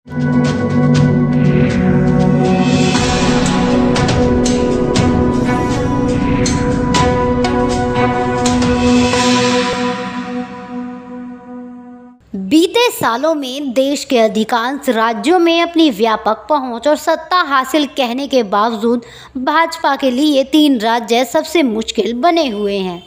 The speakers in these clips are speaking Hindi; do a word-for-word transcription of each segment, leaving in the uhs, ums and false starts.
बीते सालों में देश के अधिकांश राज्यों में अपनी व्यापक पहुंच और सत्ता हासिल कहने के बावजूद भाजपा के लिए तीन राज्य सबसे मुश्किल बने हुए हैं।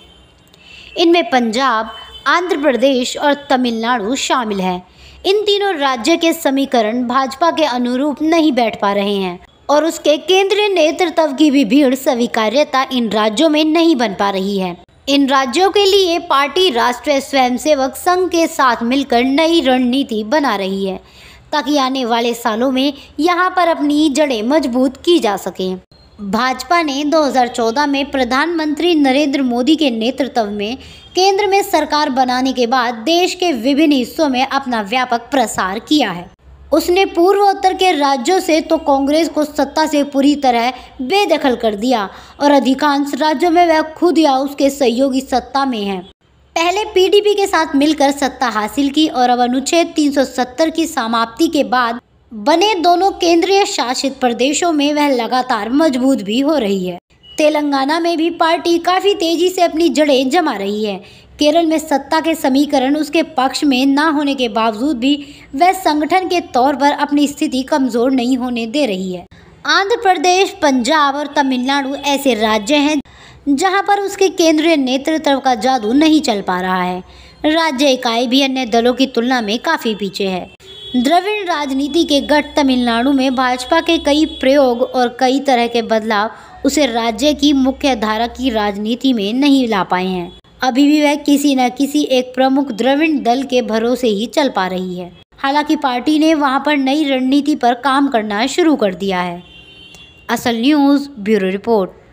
इनमें पंजाब, आंध्र प्रदेश और तमिलनाडु शामिल हैं। इन तीनों राज्य के समीकरण भाजपा के अनुरूप नहीं बैठ पा रहे हैं और उसके केंद्रीय नेतृत्व की भी भीड़ स्वीकार्यता इन राज्यों में नहीं बन पा रही है। इन राज्यों के लिए पार्टी राष्ट्रीय स्वयंसेवक संघ के साथ मिलकर नई रणनीति बना रही है ताकि आने वाले सालों में यहां पर अपनी जड़ें मजबूत की जा सकें। भाजपा ने दो हज़ार चौदह में प्रधानमंत्री नरेंद्र मोदी के नेतृत्व में केंद्र में सरकार बनाने के बाद देश के विभिन्न हिस्सों में अपना व्यापक प्रसार किया है। उसने पूर्वोत्तर के राज्यों से तो कांग्रेस को सत्ता से पूरी तरह बेदखल कर दिया और अधिकांश राज्यों में वह खुद या उसके सहयोगी सत्ता में हैं। पहले पीडीपी के साथ मिलकर सत्ता हासिल की और अब अनुच्छेद तीन सौ सत्तर की समाप्ति के बाद बने दोनों केंद्रीय शासित प्रदेशों में वह लगातार मजबूत भी हो रही है। तेलंगाना में भी पार्टी काफ़ी तेजी से अपनी जड़ें जमा रही है। केरल में सत्ता के समीकरण उसके पक्ष में न होने के बावजूद भी वह संगठन के तौर पर अपनी स्थिति कमज़ोर नहीं होने दे रही है। आंध्र प्रदेश, पंजाब और तमिलनाडु ऐसे राज्य हैं जहां पर उसके केंद्रीय नेतृत्व का जादू नहीं चल पा रहा है। राज्य इकाई भी अन्य दलों की तुलना में काफ़ी पीछे है। द्रविड़ राजनीति के गठ तमिलनाडु में भाजपा के कई प्रयोग और कई तरह के बदलाव उसे राज्य की मुख्य धारा की राजनीति में नहीं ला पाए हैं। अभी भी वह किसी न किसी एक प्रमुख द्रविड़ दल के भरोसे ही चल पा रही है। हालांकि पार्टी ने वहां पर नई रणनीति पर काम करना शुरू कर दिया है। असल न्यूज़ ब्यूरो रिपोर्ट।